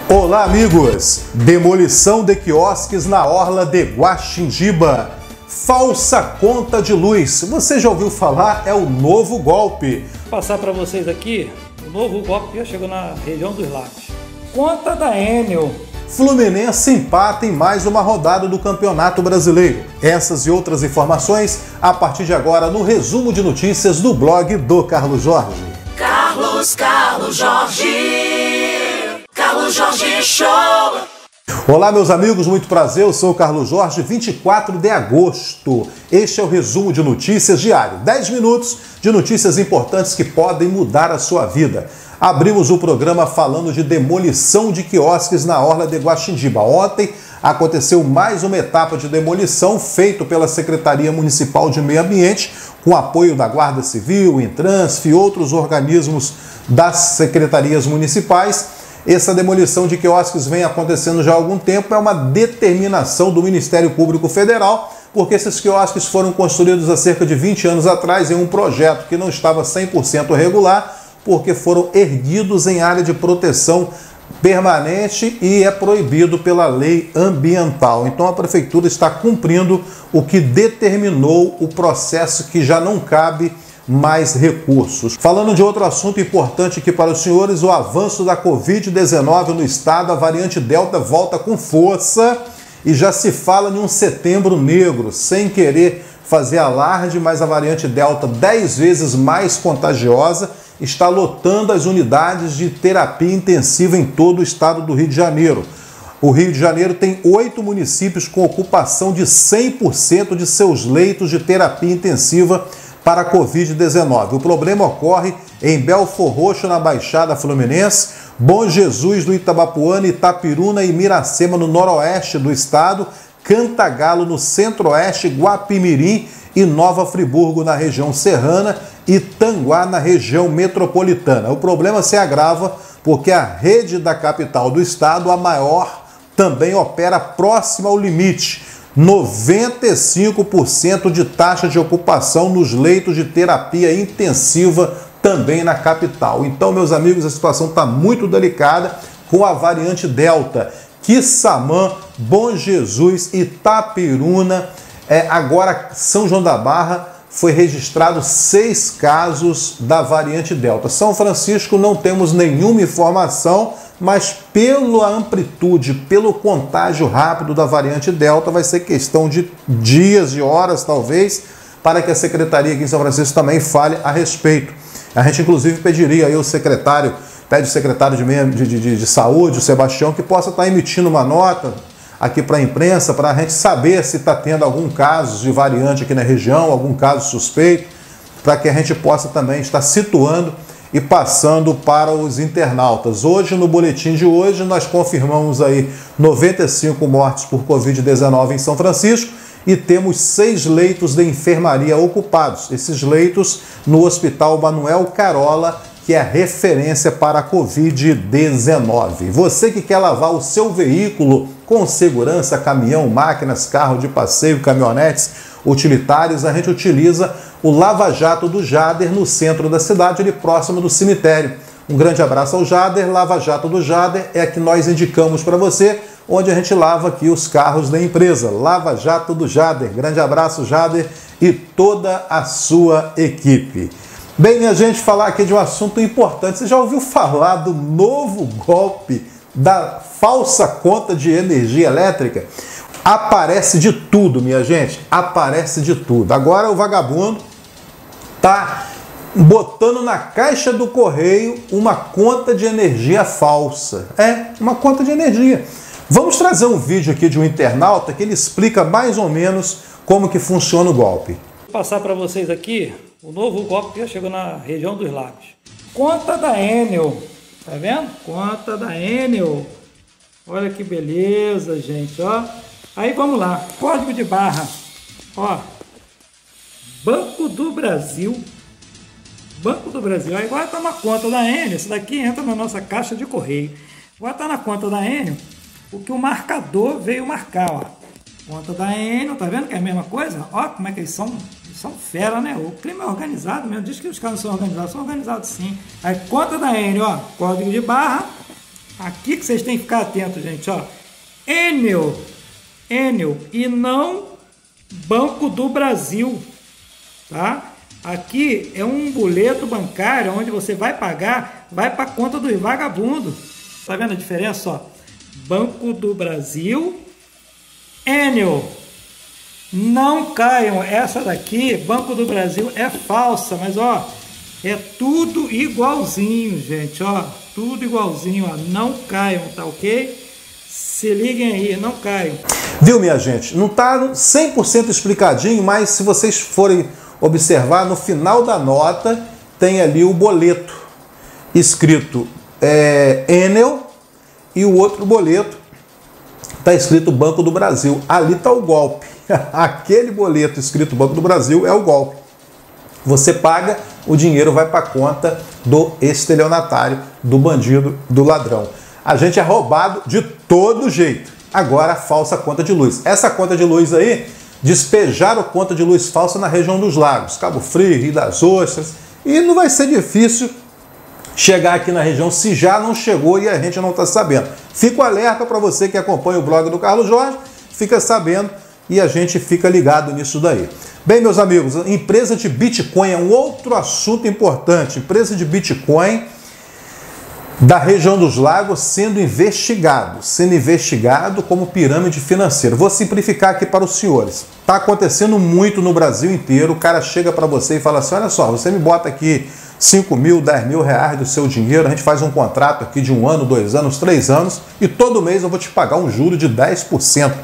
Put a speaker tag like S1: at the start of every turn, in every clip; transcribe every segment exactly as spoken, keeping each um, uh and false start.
S1: Olá, amigos! Demolição de quiosques na orla de Guaxindiba. Falsa conta de luz. Você já ouviu falar? É o novo golpe.
S2: Vou passar para vocês aqui o novo golpe que já chegou na região dos lagos. Conta da Enel.
S1: Fluminense empata em mais uma rodada do Campeonato Brasileiro. Essas e outras informações a partir de agora no resumo de notícias do blog do Carlos Jorge.
S3: Carlos, Carlos Jorge, Carlos Jorge Show.
S1: Olá, meus amigos, muito prazer, eu sou o Carlos Jorge, vinte e quatro de agosto. Este é o resumo de notícias diário, dez minutos de notícias importantes que podem mudar a sua vida. Abrimos o programa falando de demolição de quiosques na orla de Guaxindiba. Ontem aconteceu mais uma etapa de demolição feita pela Secretaria Municipal de Meio Ambiente, com apoio da Guarda Civil, Intransf e outros organismos das secretarias municipais. Essa demolição de quiosques vem acontecendo já há algum tempo, é uma determinação do Ministério Público Federal, porque esses quiosques foram construídos há cerca de vinte anos atrás em um projeto que não estava cem por cento regular, porque foram erguidos em área de proteção permanente e é proibido pela lei ambiental. Então a Prefeitura está cumprindo o que determinou o processo, que já não cabe mais recursos. Falando de outro assunto importante aqui para os senhores, o avanço da Covid dezenove no estado, a variante Delta volta com força e já se fala em um setembro negro, sem querer fazer alarde, mas a variante Delta, dez vezes mais contagiosa, está lotando as unidades de terapia intensiva em todo o estado do Rio de Janeiro. O Rio de Janeiro tem oito municípios com ocupação de cem por cento de seus leitos de terapia intensiva para a Covid dezenove. O problema ocorre em Belfor Roxo, na Baixada Fluminense, Bom Jesus do Itabapoana, Itapiruna e Miracema, no noroeste do estado, Cantagalo, no centro-oeste, Guapimirim e Nova Friburgo, na região serrana, e Tanguá, na região metropolitana. O problema se agrava porque a rede da capital do estado, a maior, também opera próxima ao limite. noventa e cinco por cento de taxa de ocupação nos leitos de terapia intensiva também na capital. Então, meus amigos, a situação está muito delicada com a variante Delta. Quissamã, Bom Jesus, Itapiruna, é, agora São João da Barra, foi registrado seis casos da variante Delta. São Francisco não temos nenhuma informação, mas pela amplitude, pelo contágio rápido da variante Delta, vai ser questão de dias, de horas talvez, para que a secretaria aqui em São Francisco também fale a respeito. A gente inclusive pediria aí o secretário, pede o secretário de, de, de, de saúde, o Sebastião, que possa estar emitindo uma nota aqui para a imprensa, para a gente saber se está tendo algum caso de variante aqui na região, algum caso suspeito, para que a gente possa também estar situando e passando para os internautas. Hoje, no boletim de hoje, nós confirmamos aí noventa e cinco mortes por Covid dezenove em São Francisco e temos seis leitos de enfermaria ocupados. Esses leitos no Hospital Manuel Carola, que é a referência para a Covid dezenove. Você que quer lavar o seu veículo com segurança, caminhão, máquinas, carro de passeio, caminhonetes, utilitários, a gente utiliza o Lava Jato do Jader no centro da cidade, ali próximo do cemitério. Um grande abraço ao Jader. Lava Jato do Jader é a que nós indicamos para você, onde a gente lava aqui os carros da empresa. Lava Jato do Jader. Grande abraço, Jader, e toda a sua equipe. Bem, minha gente, falar aqui de um assunto importante. Você já ouviu falar do novo golpe da falsa conta de energia elétrica? Aparece de tudo, minha gente, aparece de tudo. Agora o vagabundo tá botando na caixa do correio uma conta de energia falsa. É, uma conta de energia. Vamos trazer um vídeo aqui de um internauta que ele explica mais ou menos como que funciona o golpe.
S2: Vou passar para vocês aqui o novo golpe que já chegou na região dos lagos. Conta da Enel, tá vendo? Conta da Enel. Olha que beleza, gente, ó. Aí vamos lá, código de barra, ó, Banco do Brasil, Banco do Brasil, aí agora está na conta da Enel, isso daqui entra na nossa caixa de correio, agora está na conta da Enel, o que o marcador veio marcar, ó, conta da Enel, tá vendo que é a mesma coisa? Ó, como é que eles são, eles são fera, né? O crime é organizado mesmo, diz que os caras não são organizados, são organizados sim. Aí conta da Enel, ó, código de barra, Aqui que vocês têm que ficar atentos, gente, ó. Enel, Enel e não Banco do Brasil, tá? Aqui é um boleto bancário onde você vai pagar, vai para a conta dos vagabundos. Tá vendo a diferença, ó? Banco do Brasil, Enel. Não caiam, essa daqui, Banco do Brasil, é falsa, mas ó, é tudo igualzinho, gente, ó, tudo igualzinho, ó, não caiam, tá ok? Se liguem aí, não caiam.
S1: Viu, minha gente? Não tá cem por cento explicadinho, mas se vocês forem observar, no final da nota tem ali o boleto escrito é, Enel e o outro boleto está escrito Banco do Brasil. Ali está o golpe. Aquele boleto escrito Banco do Brasil é o golpe. Você paga, o dinheiro vai para a conta do estelionatário, do bandido, do ladrão. A gente é roubado de todo jeito. Agora, a falsa conta de luz. Essa conta de luz aí, despejaram conta de luz falsa na região dos lagos, Cabo Frio, Rio das Ostras, e não vai ser difícil chegar aqui na região se já não chegou e a gente não está sabendo. Fico alerta para você que acompanha o blog do Carlos Jorge, fica sabendo e a gente fica ligado nisso daí. Bem, meus amigos, empresa de Bitcoin é um outro assunto importante. Empresa de Bitcoin da região dos lagos sendo investigado, sendo investigado como pirâmide financeira. Vou simplificar aqui para os senhores. Está acontecendo muito no Brasil inteiro. O cara chega para você e fala assim, olha só, você me bota aqui cinco mil, dez mil reais do seu dinheiro, a gente faz um contrato aqui de um ano, dois anos, três anos e todo mês eu vou te pagar um juro de dez por cento.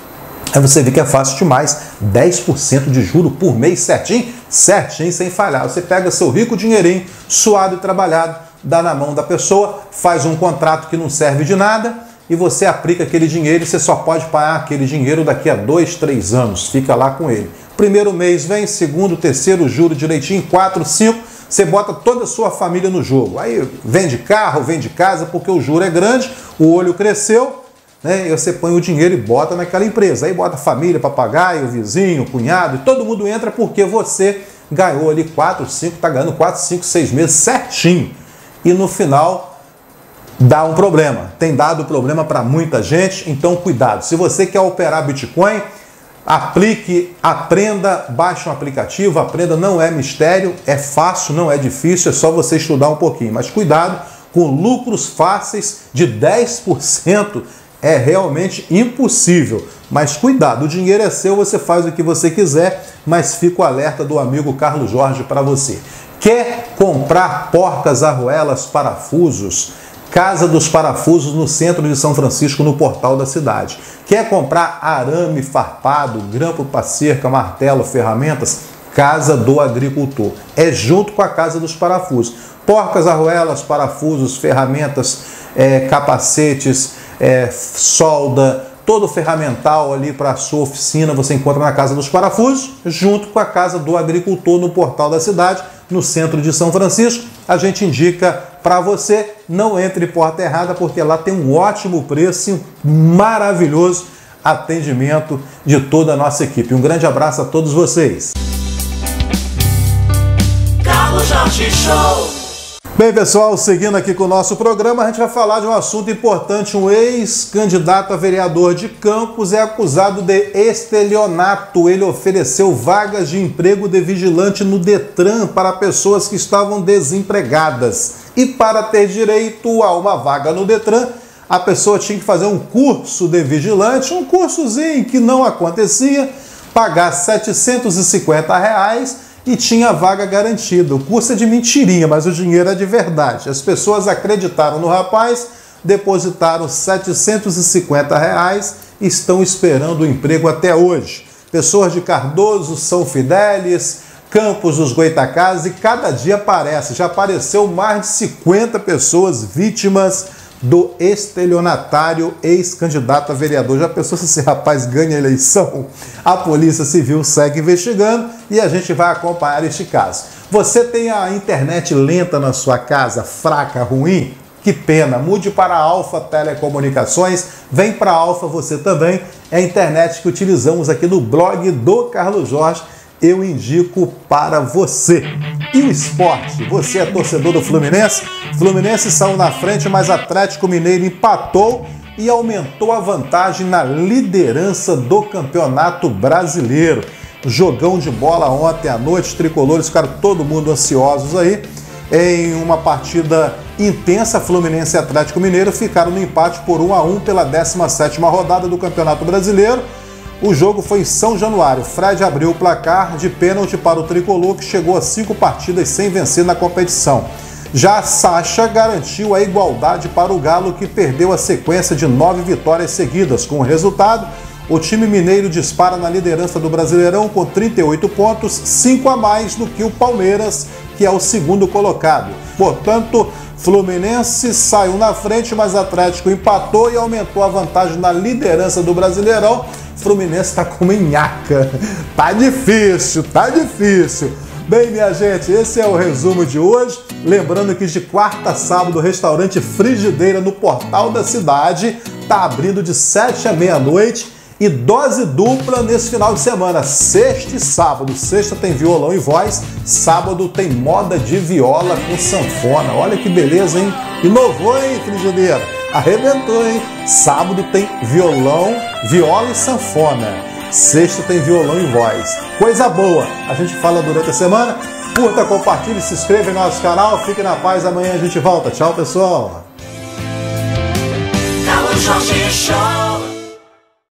S1: Aí você vê que é fácil demais, dez por cento de juro por mês certinho, certinho, sem falhar. Você pega seu rico dinheirinho, suado e trabalhado, dá na mão da pessoa, faz um contrato que não serve de nada e você aplica aquele dinheiro e você só pode pagar aquele dinheiro daqui a dois, três anos. Fica lá com ele. Primeiro mês vem, segundo, terceiro, juro direitinho, quatro, cinco, você bota toda a sua família no jogo. Aí vende carro, vende casa, porque o juro é grande, o olho cresceu, né? E você põe o dinheiro e bota naquela empresa. Aí bota a família, papagaio, o vizinho, o cunhado, e todo mundo entra porque você ganhou ali quatro, cinco, está ganhando quatro, cinco, seis meses certinho. E no final dá um problema. Tem dado problema para muita gente, então cuidado. Se você quer operar Bitcoin, aplique, aprenda, baixe um aplicativo, aprenda, não é mistério, é fácil, não é difícil, é só você estudar um pouquinho. Mas cuidado com lucros fáceis de dez por cento, é realmente impossível. Mas cuidado, o dinheiro é seu, você faz o que você quiser, mas fica o alerta do amigo Carlos Jorge para você. Quer comprar porcas, arruelas, parafusos? Casa dos Parafusos no centro de São Francisco, no portal da cidade. Quer comprar arame farpado, grampo para cerca, martelo, ferramentas? Casa do Agricultor. É junto com a Casa dos Parafusos. Porcas, arruelas, parafusos, ferramentas, é, capacetes, é, solda, todo ferramental ali para a sua oficina você encontra na Casa dos Parafusos, junto com a Casa do Agricultor no portal da cidade, no centro de São Francisco. A gente indica para você, não entre porta errada, porque lá tem um ótimo preço e um maravilhoso atendimento de toda a nossa equipe. Um grande abraço a todos vocês.
S3: Carlos Jorge Show.
S1: Bem, pessoal, seguindo aqui com o nosso programa, a gente vai falar de um assunto importante. Um ex-candidato a vereador de Campos é acusado de estelionato. Ele ofereceu vagas de emprego de vigilante no Detran para pessoas que estavam desempregadas. E para ter direito a uma vaga no Detran, a pessoa tinha que fazer um curso de vigilante, um cursozinho que não acontecia, pagar setecentos e cinquenta reais e tinha vaga garantida. O curso é de mentirinha, mas o dinheiro é de verdade. As pessoas acreditaram no rapaz, depositaram setecentos e cinquenta reais e estão esperando o emprego até hoje. Pessoas de Cardoso, São Fidélis, Campos dos Goitacazes, e cada dia aparece. Já apareceu mais de cinquenta pessoas vítimas do estelionatário ex-candidato a vereador. Já pensou se esse rapaz ganha a eleição? A Polícia Civil segue investigando e a gente vai acompanhar este caso. Você tem a internet lenta na sua casa, fraca, ruim? Que pena, mude para a Alfa Telecomunicações, vem para a Alfa você também, é a internet que utilizamos aqui no blog do Carlos Jorge, eu indico para você. E o esporte? Você é torcedor do Fluminense? Fluminense saiu na frente, mas Atlético Mineiro empatou e aumentou a vantagem na liderança do Campeonato Brasileiro. Jogão de bola ontem à noite, os tricolores ficaram todo mundo ansiosos aí. Em uma partida intensa, Fluminense e Atlético Mineiro ficaram no empate por um a um pela décima sétima rodada do Campeonato Brasileiro. O jogo foi em São Januário. Fred abriu o placar de pênalti para o tricolor, que chegou a cinco partidas sem vencer na competição. Já Sacha garantiu a igualdade para o Galo, que perdeu a sequência de nove vitórias seguidas. Com o resultado, o time mineiro dispara na liderança do Brasileirão com trinta e oito pontos, cinco a mais do que o Palmeiras, que é o segundo colocado. Portanto, Fluminense saiu na frente, mas Atlético empatou e aumentou a vantagem na liderança do Brasileirão. Fluminense está com uma nhaca. Tá difícil, tá difícil. Bem, minha gente, esse é o resumo de hoje. Lembrando que de quarta a sábado o restaurante Frigideira no Portal da Cidade está abrindo de sete à meia-noite e dose dupla nesse final de semana, sexta e sábado. Sexta tem violão e voz, sábado tem moda de viola com sanfona. Olha que beleza, hein? Inovou, hein, Frigideira? Arrebentou, hein? Sábado tem violão, viola e sanfona. Sexta tem violão e voz. Coisa boa. A gente fala durante a semana. Curta, compartilhe, se inscreva em nosso canal. Fique na paz. Amanhã a gente volta. Tchau, pessoal.
S3: Carlos Jorge Show.